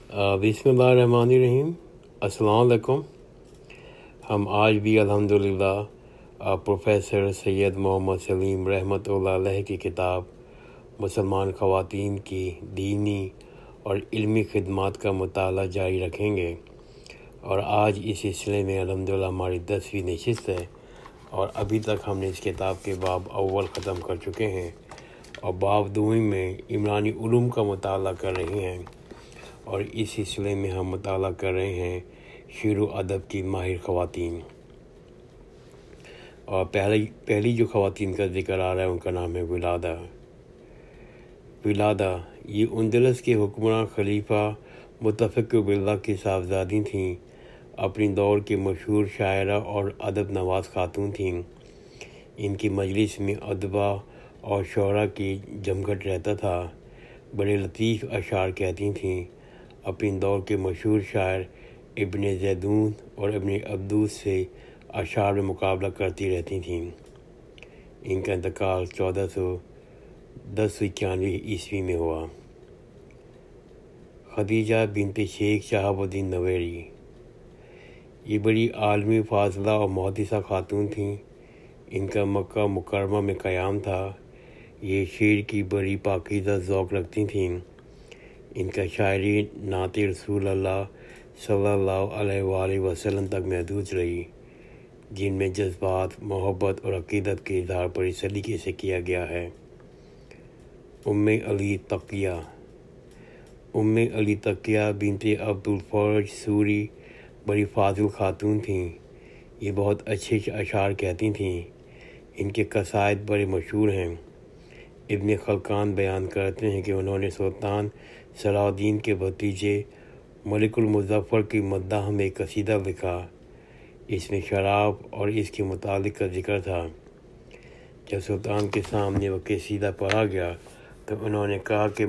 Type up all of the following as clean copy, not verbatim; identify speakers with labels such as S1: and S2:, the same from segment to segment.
S1: بسم اللہ الرحمن الرحیم. السلام علیکم. ہم آج بھی الحمدللہ پروفیسر سید محمد سلیم رحمۃ اللہ علیہ کی کتاب مسلمان خواتین کی دینی اور علمی خدمات کا مطالعہ جاری رکھیں گے، اور آج اس سلسلے میں الحمدللہ ہماری 10ویں نشست ہے، اور ابھی تک ہم نے اس کتاب کے باب اول ختم کر چکے ہیں، اور باب دوم میں عمرانی علوم کا مطالعہ کر رہے ہیں، اور اس سلسلے میں ہم مطالعہ کر رہے ہیں شعر و ادب کی ماہر خواتین. اور پہلی جو خواتین کا ذکر آ رہا ہے ان کا نام ہے ولادہ. یہ اندلس کے حکمراں خلیفہ متفق باللہ کی صاحبزادی تھیں. اپنی دور کے مشہور شاعرہ اور ادب نواز خاتون تھیں. ان کی مجلس میں ادبا اور شعراء کی جمگھٹ رہتا تھا. بڑے لطیف اشعار کہتی تھیں. اپنی دور کے مشہور شاعر ابن زیدون اور ابن عبدوس سے اشعار میں مقابلہ کرتی رہتی تھیں. ان کا انتقال 1491 عیسوی میں ہوا. خدیجہ بنت شیخ شہاب الدین نویری. یہ بڑی عالمی فاضلہ اور محدثہ خاتون تھیں. ان کا مکہ مکرمہ میں قیام تھا. یہ شعر کی بڑی پاکیزہ ذوق رکھتی تھیں. ان کا شاعری نعت رسول اللہ صلی اللہ علیہ وآلہ وسلم تک محدود رہی، جن میں جذبات، محبت اور عقیدت کے اظہار پر اس سلیقے سے کیا گیا ہے. ام علی تقیہ بنت عبد الفرج سوری بڑی فاضل خاتون تھیں. یہ بہت اچھے اشعار کہتی تھیں. ان کے قصائد بڑے مشہور ہیں. ابن خلقان بیان کرتے ہیں کہ انہوں نے سلطان صلاح الدین کے بھتیجے ملک المظفر کی مداح میں ایک قصیدہ لکھا. اس میں شراب اور اس کے متعلق کا ذکر تھا. جب سلطان کے سامنے وہ قصیدہ پڑھا گیا تو انہوں نے کہا کہ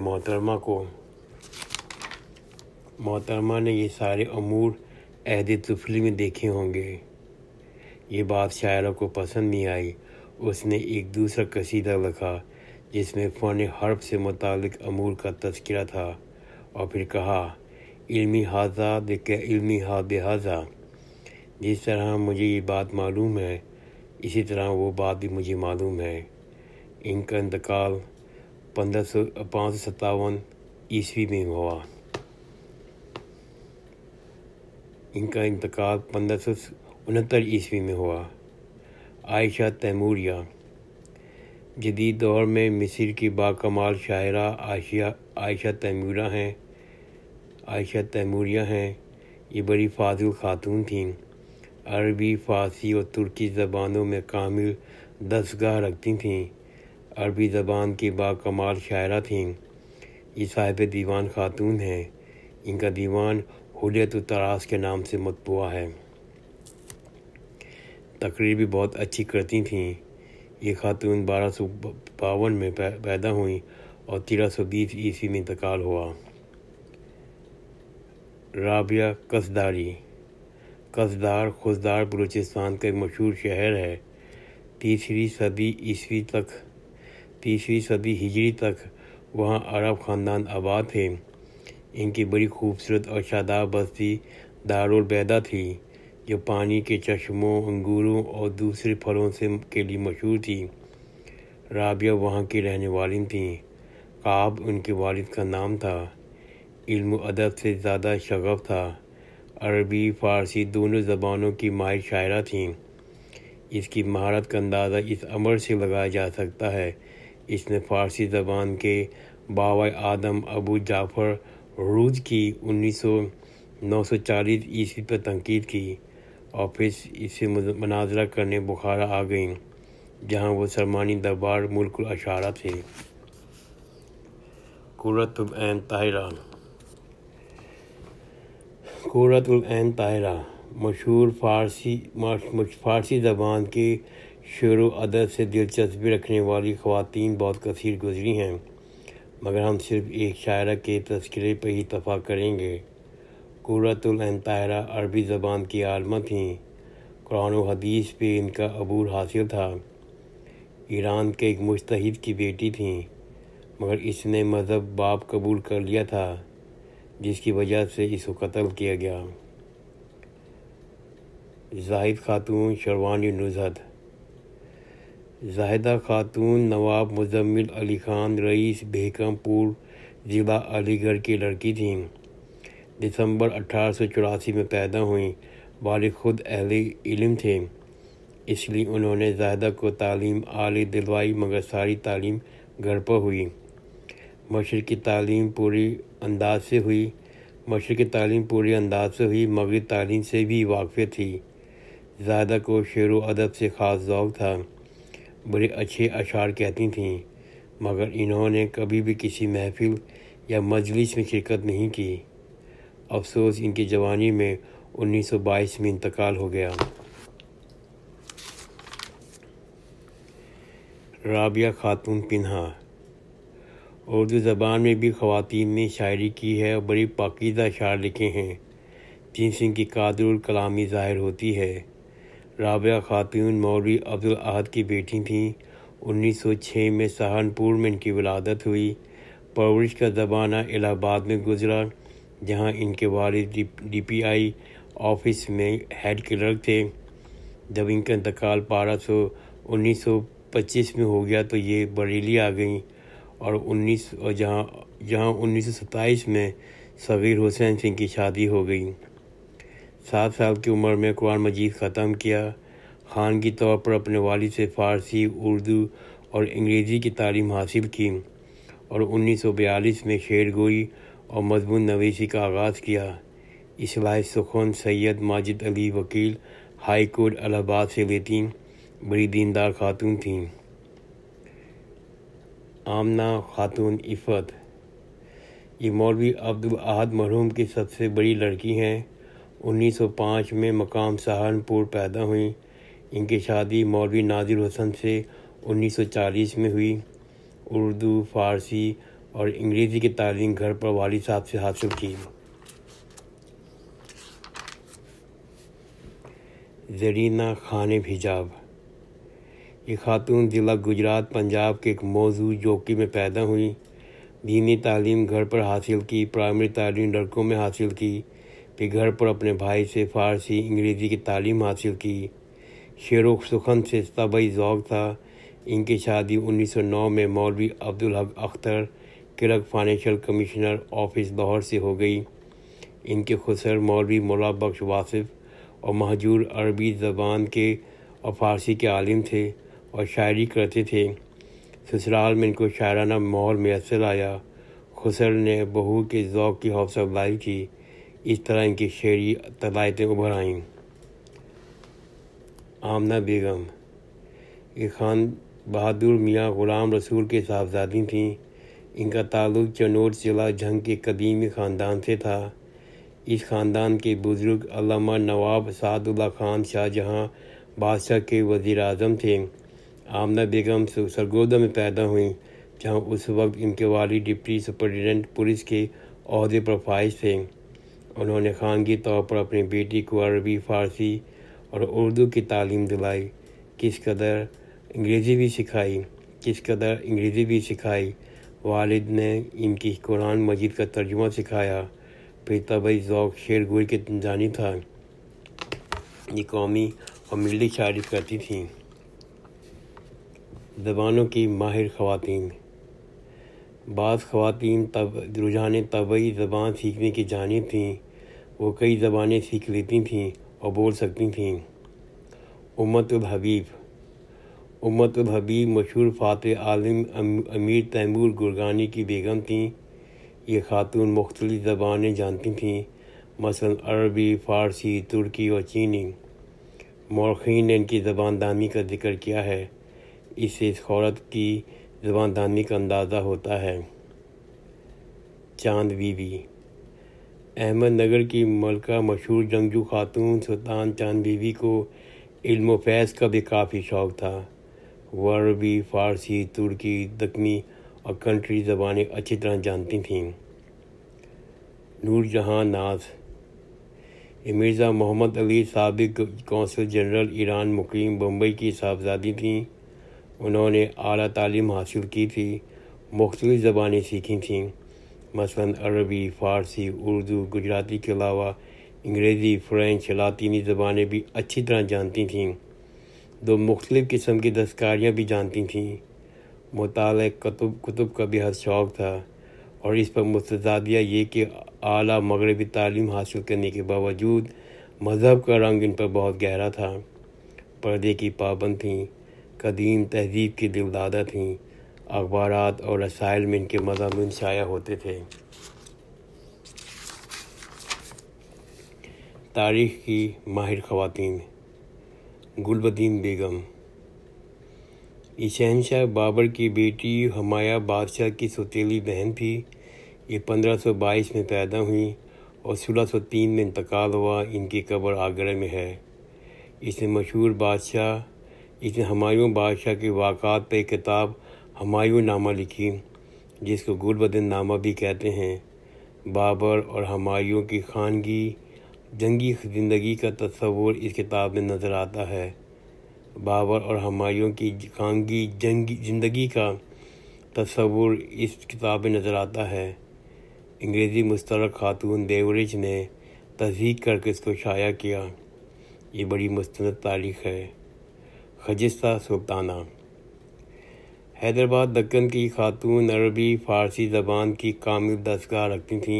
S1: محترمہ نے یہ سارے امور عہد طفلی میں دیکھے ہوں گے. یہ بات شاعرہ کو پسند نہیں آئی. اس نے ایک دوسرا قصیدہ لکھا جس میں فن حرب سے متعلق امور کا تذکرہ تھا، اور پھر کہا علمی ھذا بک علمی ھا بھذا. جس طرح مجھے یہ بات معلوم ہے اسی طرح وہ بات بھی مجھے معلوم ہے. ان کا انتقال 557 عیسوی میں ہوا. 1569 عیسوی میں ہوا. عائشہ تیموریہ. جدید دور میں مصر کی باکمال شاعرہ عائشہ تیموریہ ہیں. یہ بڑی فاضل خاتون تھیں. عربی، فارسی اور ترکی زبانوں میں کامل دستگاہ رکھتی تھیں. عربی زبان کی باکمال شاعرہ تھیں. یہ صاحب دیوان خاتون ہیں. ان کا دیوان حلیت الطراز کے نام سے مطبوع ہے. تقریر بھی بہت اچھی کرتی تھیں. یہ خاتون 1252 میں پیدا ہوئیں اور 1320 عیسوی میں انتقال ہوا. رابعہ قصداری. خضدار بلوچستان کا ایک مشہور شہر ہے. 3 صدی ہجری تک وہاں عرب خاندان آباد تھے. ان کی بڑی خوبصورت اور شاداب بستی دارالبیدہ تھی جو پانی کے چشموں، انگوروں اور دوسرے پھلوں کے لیے مشہور تھی. رابعہ وہاں کی رہنے والی تھیں. کعب ان کے والد کا نام تھا. علم و ادب سے زیادہ شغف تھا. عربی، فارسی دونوں زبانوں کی ماہر شاعرہ تھیں. اس کی مہارت کا اندازہ اس امر سے لگایا جا سکتا ہے اس نے فارسی زبان کے بابا آدم ابو جعفر روز کی 940 عیسوی پر تنقید کی، اور پھر اس سے مناظرہ کرنے بخارا آ گئیں جہاں وہ سرمانی دربار ملک الاشعراء تھے. قرۃ العین طاہرہ مشہور فارسی زبان کے شعر و ادب سے دلچسپی رکھنے والی خواتین بہت کثیر گزری ہیں، مگر ہم صرف ایک شاعرہ کے تذکرے پر ہی اتفاق کریں گے. قرۃ العین طاہرہ عربی زبان کی عالمہ تھیں. قرآن و حدیث پہ ان کا عبور حاصل تھا. ایران کے ایک مجتہد کی بیٹی تھیں، مگر اس نے مذہب باب قبول کر لیا تھا. جس کی وجہ سے اس کو قتل کیا گیا۔ زاہد خاتون شروانی نزہت۔ زاہدہ خاتون نواب مزمل علی خان رئیس بہکم پور ضلع علی گڑھ کی لڑکی تھیں۔ دسمبر 1884 میں پیدا ہوئیں۔ والد خود اہل علم تھے، اس لیے انہوں نے زاہدہ کو تعلیم اعلی دلوائی، مگر ساری تعلیم گھر پر ہوئی۔ مشرقی تعلیم پوری انداز سے ہوئی، مغربی تعلیم سے بھی واقف تھی۔ زاہدہ کو شعر و ادب سے خاص ذوق تھا، بڑے اچھے اشعار کہتی تھیں، مگر انہوں نے کبھی بھی کسی محفل یا مجلس میں شرکت نہیں کی۔ افسوس ان کی جوانی میں 1922 میں انتقال ہو گیا۔ رابعہ خاتون پنہا۔ اردو زبان میں بھی خواتین نے شاعری کی ہے اور بڑی پاکیزہ اشعار لکھے ہیں، جن سے ان کی قدر الکلامی ظاہر ہوتی ہے۔ رابعہ خاتون مولوی عبدالاحد کی بیٹی تھیں۔ 1906 میں سہارنپور میں ان کی ولادت ہوئی۔ پرورش کا زمانہ الہ آباد میں گزرا، جہاں ان کے والد ڈی پی آئی آفس میں ہیڈ کلرک تھے۔ جب ان کا انتقال 1925 میں ہو گیا تو یہ بریلی آ گئیں، اور جہاں 1927 میں صغیر حسین سے ان کی شادی ہو گئی۔ 7 سال کی عمر میں قرآن مجید ختم کیا۔ خانگی طور پر اپنے والد سے فارسی، اردو اور انگریزی کی تعلیم حاصل کی، اور 1942 میں شعر گوئی اور مضمون نویسی کا آغاز کیا۔ اصلاح سخن سید ماجد علی وکیل ہائی کورٹ الہ آباد سے لیتیں، بڑی دیندار خاتون تھیں۔ آمنہ خاتون عفت۔ یہ مولوی عبدالاحد مرحوم کی سب سے بڑی لڑکی ہیں۔ 1905 میں مقام سہارنپور پیدا ہوئیں۔ ان کی شادی مولوی ناظر حسن سے 1940 میں ہوئی۔ اردو، فارسی اور انگریزی کی تعلیم گھر پر والد صاحب سے حاصل کی۔ زرینہ خانِ حجاب۔ یہ خاتون ضلع گجرات پنجاب کے ایک موضوع جوکی میں پیدا ہوئی۔ دینی تعلیم گھر پر حاصل کی، پرائمری تعلیم لڑکوں میں حاصل کی، پھر گھر پر اپنے بھائی سے فارسی انگریزی کی تعلیم حاصل کی۔ شعر و سخن سے طبعی ذوق تھا۔ ان کی شادی 1909 میں مولوی Abdul Haq Akhtar clerk financial commissioner office Lahore سے ہو گئی۔ ان کے خسر مولوی مولا بخش واصف اور مہجور عربی زبان کے اور فارسی کے عالم تھے اور شاعری کرتے تھے۔ سسرال میں ان کو شاعرانہ ماحول میسر آیا۔ خسر نے بہو کے ذوق کی حوصلہ افزائی کی، اس طرح ان کی شعری صلاحیتیں ابھر آئیں۔ آمنہ بیگم۔ یہ خان بہادر میاں غلام رسول کے صاحبزادی تھیں۔ ان کا تعلق چنوٹ ضلع جھنگ کے قدیمی خاندان سے تھا۔ اس خاندان کے بزرگ علامہ نواب سعد اللہ خان شاہ جہاں بادشاہ کے وزیر اعظم تھے۔ آمنہ بیگم سرگودا میں پیدا ہوئیں، جہاں اس وقت ان کے والد ڈپٹی سپرنٹینڈنٹ پولیس کے عہدے پر فائز تھے۔ انہوں نے خانگی طور پر اپنی بیٹی کو عربی، فارسی اور اردو کی تعلیم دلائی، کس قدر انگریزی بھی سکھائی۔ والد نے ان کی قرآن مجید کا ترجمہ سکھایا، پھر طبعی ذوق شعر گوئی کے جانب تھا۔ یہ قومی اور ملی شاعری کرتی تھیں۔ زبانوں کی ماہر خواتین۔ بعض خواتین رجحان طبعی زبان سیکھنے کی جانب تھیں۔ وہ کئی زبانیں سیکھ لیتی تھیں اور بول سکتی تھیں۔ امت الحبیب مشہور فاتح عالم امیر تیمور گرگانی کی بیگم تھیں۔ یہ خاتون مختلف زبانیں جانتی تھیں، مثلا عربی، فارسی، ترکی اور چینی۔ مورخین نے ان کی زبان دانی کا ذکر کیا ہے، اس سے اس عورت کی زبان دانی کا اندازہ ہوتا ہے۔ چاند بی بی۔ احمد نگر کی ملکہ مشہور جنگجو خاتون سلطان چاند بی بی کو علم و فیض کا بھی کافی شوق تھا۔ وہ عربی، فارسی، ترکی، دکنی اور کنٹری زبانیں اچھی طرح جانتی تھیں۔ نور جہاں ناز۔ یہ مرزا محمد علی سابق قونصل جنرل ایران مقیم بمبئی کی صاحبزادی تھیں۔ انہوں نے اعلیٰ تعلیم حاصل کی تھی، مختلف زبانیں سیکھی تھیں مثلاً عربی، فارسی، اردو، گجراتی کے علاوہ انگریزی، فرینچ، لاطینی زبانیں بھی اچھی طرح جانتی تھیں۔ 2 مختلف قسم کی دستکاریاں بھی جانتی تھیں۔ مطالعہ کتب کا بھی حد شوق تھا، اور اس پر متزادیہ یہ کہ اعلیٰ مغربی تعلیم حاصل کرنے کے باوجود مذہب کا رنگ ان پر بہت گہرا تھا۔ پردے کی پابند تھیں، قدیم تہذیب کی دلدادہ تھیں، اخبارات اور رسائل میں ان کے مضامین شائع ہوتے تھے۔ تاریخ کی ماہر خواتین: گلبدین بیگم یہ شہنشاہ بابر کی بیٹی ہمایہ بادشاہ کی سوتیلی بہن تھی۔ یہ 1522 میں پیدا ہوئیں اور 1603 میں انتقال ہوا۔ ان کی قبر آگرہ میں ہے۔ اس نے ہمایوں بادشاہ کے واقعات پر ایک کتاب ہمایوں نامہ لکھی، جس کو گلبدین نامہ بھی کہتے ہیں۔ بابر اور ہمایوں کی خانگی جنگی زندگی کا تصور اس کتاب میں نظر آتا ہے۔ بابر اور ہمایوں کی خانگی جنگی زندگی کا تصور اس کتاب میں نظر آتا ہے۔ انگریزی مستشرق خاتون بیوریج نے تصحیح کر کے اس کو شائع کیا۔ یہ بڑی مستند تاریخ ہے۔ خجستہ سلطانہ: حیدرآباد دکن کی خاتون عربی فارسی زبان کی کامل دستگاہ رکھتی تھیں۔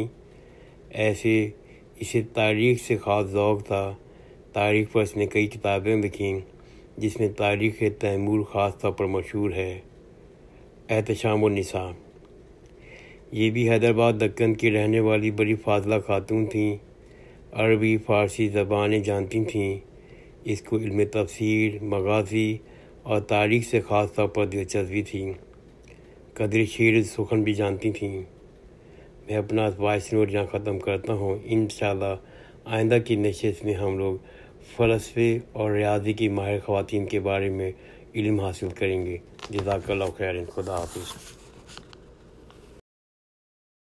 S1: اسے تاریخ سے خاص ذوق تھا۔ تاریخ پر اس نے کئی کتابیں لکھیں، جس میں تاریخ تیمور خاص طور پر مشہور ہے۔ احتشام النساء: یہ بھی حیدرآباد دکن کی رہنے والی بڑی فاضلہ خاتون تھیں۔ عربی فارسی زبانیں جانتی تھیں۔ اس کو علم تفسیر، مغازی اور تاریخ سے خاص طور پر دلچسپی تھی۔ قدر شعر سخن بھی جانتی تھیں۔ میں اپنا وائس نوٹ یہاں ختم کرتا ہوں۔ انشاءاللہ آئندہ کی نشست میں ہم لوگ فلسفے اور ریاضی کی ماہر خواتین کے بارے میں علم حاصل کریں گے۔ جزاک اللہ خیر۔ خدا حافظ۔